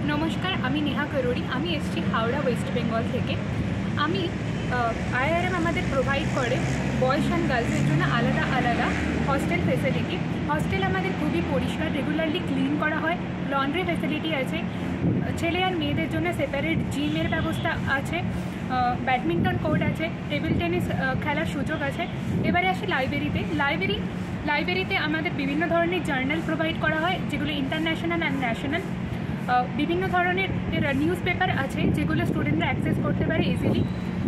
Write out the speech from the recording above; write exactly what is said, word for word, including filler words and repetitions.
नमस्कार আমি নেহা করুড়ি আমি এসেছি হাওড়া ওয়েস্ট বেঙ্গল থেকে। আমি আইআরএম আমাদের প্রোভাইড করে বয়েজ অ্যান্ড গার্লসের জন্য আলাদা আলাদা হস্টেল ফেসিলিটি। হস্টেল আমাদের খুবই পরিষ্কার, রেগুলারলি ক্লিন করা হয়, লন্ড্রি ফেসিলিটি আছে, ছেলে আর মেয়েদের জন্য সেপারেট জিমের ব্যবস্থা আছে, ব্যাডমিন্টন কোর্ট আছে, টেবিল টেনিস খেলার সুযোগ আছে। এবারে আসি লাইব্রেরিতে। লাইব্রেরি লাইব্রেরিতে আমাদের বিভিন্ন ধরনের জার্নাল প্রোভাইড করা হয়, যেগুলো ইন্টারন্যাশনাল অ্যান্ড ন্যাশনাল। বিভিন্ন ধরনের নিউজ পেপার আছে যেগুলো স্টুডেন্টরা অ্যাক্সেস করতে পারে ইজিলি।